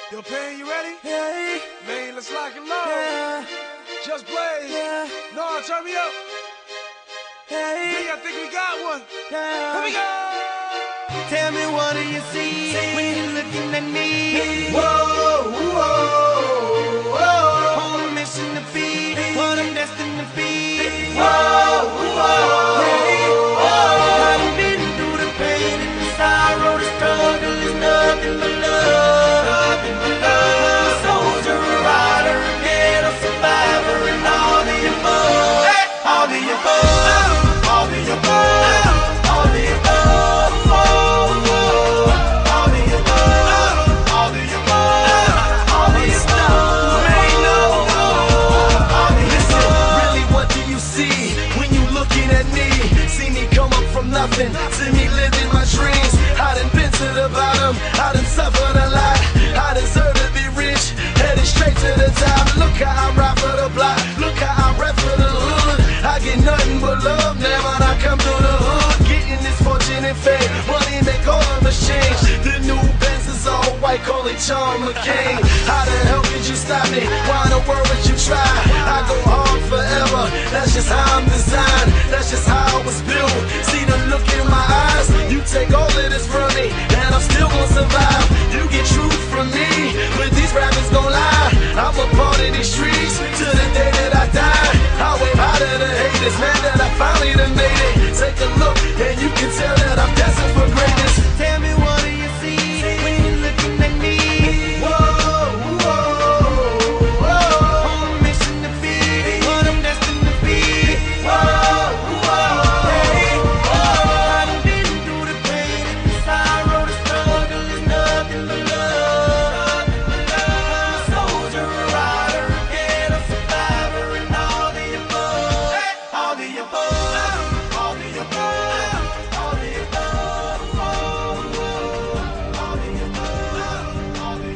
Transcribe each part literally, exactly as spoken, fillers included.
Yo, Pain, you ready? Yeah. Man, let's lock and load. Yeah. Just Blaze. Yeah. No, turn me up. Hey. Me, I think we got one. Yeah. Here we go. Tell me, what do you see, see when you're looking at me? Whoa, whoa, whoa. On a mission to be what I'm destined to be. Whoa, whoa, hey. whoa. I've been through the pain and the sorrow, the struggle is nothing but love. Nothing but love. I'm a soldier, a rider, a ghetto survivor, and all the above. Hey. All the above. All the above. All the above. All the above. All the above. All the above. Man, no. All the Listen, above. really, what do you see when you looking at me? See me come up from nothing, see me living my dreams. I done been to the bottom, I done suffered a lot. I deserve to be rich, headed straight to the top. Look how I ride for the block, look how I rap for the hood. I get nothing but love now when I come through the hood. Getting this fortune and fame, money make all of us change. The new Benz is all white, call it John McCain. How the hell could you stop me? Why in the world would you try? I go hard forever, that's just how I'm designed. That's just how I was built. See the look in my eyes, you take all of this from me, and I'm still gonna survive. You get truth from me, but these rappers gon' lie. I'm a part of these streets to the day that I die. I wave high to the haters, man, that I finally done made it. Take a look, and you can tell that I'm destined for greatness. Tell me, what do you see when you're looking at me? Whoa, whoa, whoa. On a mission to be what I'm destined to be. Whoa, whoa, Hey. whoa. I've been through the pain and the sorrow, the struggle is nothing but love. I'm a soldier, a rider, a ghetto survivor, and all the above. All the above. All the above. All the above. All the above. All the above. All the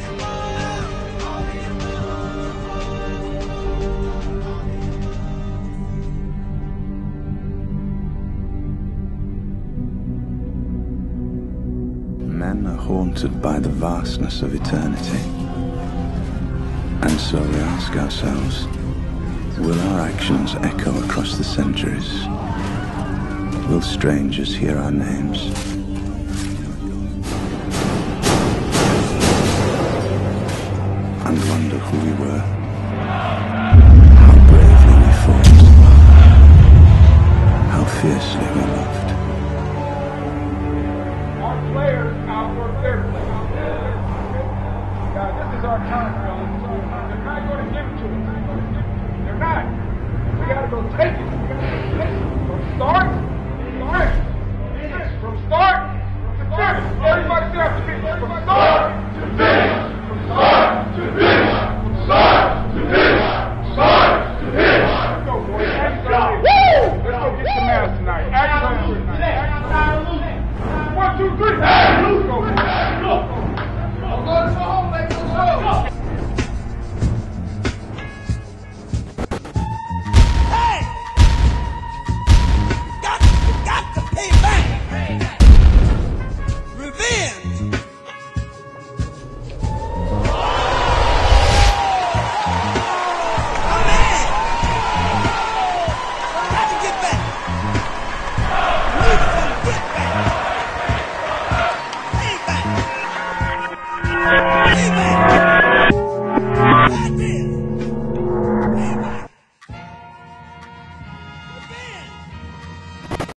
Men are haunted by the vastness of eternity. And so we ask ourselves, will our actions echo across the centuries? Will strangers hear our names? And wonder who we were? How bravely we fought? How fiercely we loved? Our players outwork their players. Guys, this is our time.